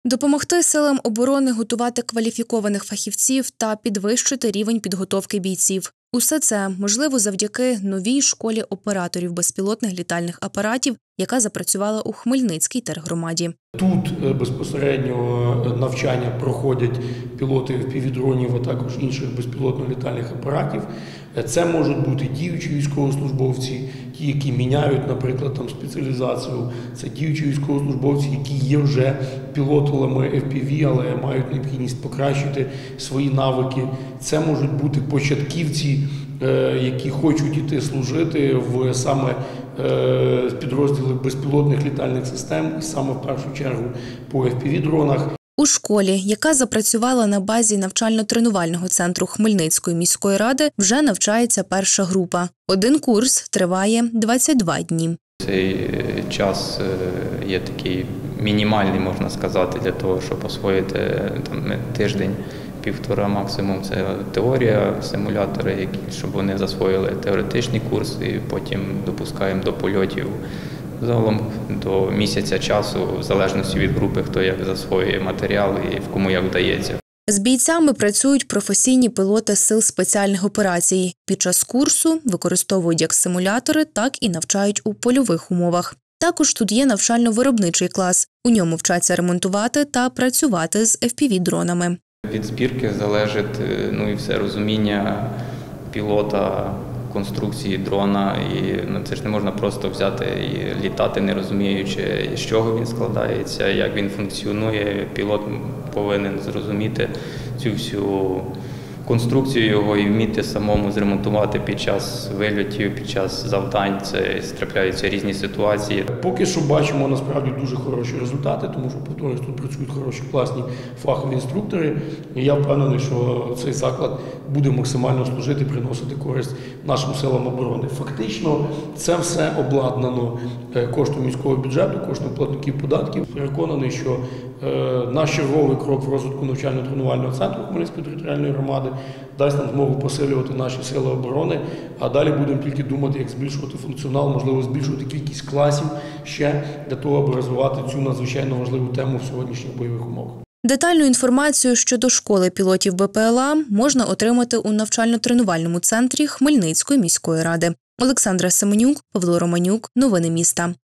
Допомогти силам оборони готувати кваліфікованих фахівців та підвищити рівень підготовки бійців. Усе це можливо завдяки новій школі операторів безпілотних літальних апаратів, яка запрацювала у Хмельницькій тергромаді. Тут безпосередньо навчання проходять пілоти FPV-дронів, а також інших безпілотно-літальних апаратів. Це можуть бути діючі військовослужбовці, ті, які міняють, наприклад, спеціалізацію. Це діючі військовослужбовці, які є вже пілотами FPV, але мають необхідність покращити свої навики. Це можуть бути початківці, які хочуть йти служити в саме підрозділи безпілотних літальних систем, і саме в першу чергу по FPV-дронах. У школі, яка запрацювала на базі навчально-тренувального центру Хмельницької міської ради, вже навчається перша група. Один курс триває 22 дні. Цей час є такий мінімальний, можна сказати, для того, щоб освоїти тиждень, півтора максимум. Це теорія, симулятори, щоб вони засвоїли теоретичний курс і потім допускаємо до польотів. Загалом до місяця часу, в залежності від групи, хто як засвоює матеріал і кому як вдається. З бійцями працюють професійні пілоти сил спеціальних операцій. Під час курсу використовують як симулятори, так і навчають у польових умовах. Також тут є навчально-виробничий клас. У ньому вчаться ремонтувати та працювати з FPV-дронами. Від збірки залежить і все розуміння пілота, конструкції дрона. І це ж не можна просто взяти і літати, не розуміючи, з чого він складається, як він функціонує. Пілот повинен зрозуміти цю всю конструкцію його і вміти самому зремонтувати під час вильотів, під час завдань. Це трапляються різні ситуації. Поки що бачимо насправді дуже хороші результати, тому що, повторюсь, тут працюють хороші, класні фахові інструктори. І я впевнений, що цей заклад буде максимально служити, приносити користь нашим силам оборони. Фактично, це все обладнано коштом міського бюджету, коштом платників податків. Переконаний, що наш черговий крок в розвитку навчально-тренувального центру Хмельницької територіальної громади дасть нам змогу посилювати наші сили оборони, а далі будемо тільки думати, як збільшувати функціонал, можливо, збільшувати кількість класів ще для того, аби розвивати цю надзвичайно важливу тему в сьогоднішніх бойових умовах. Детальну інформацію щодо школи пілотів БПЛА можна отримати у навчально-тренувальному центрі Хмельницької міської ради. Олександра Семенюк, Павло Романюк. Новини міста.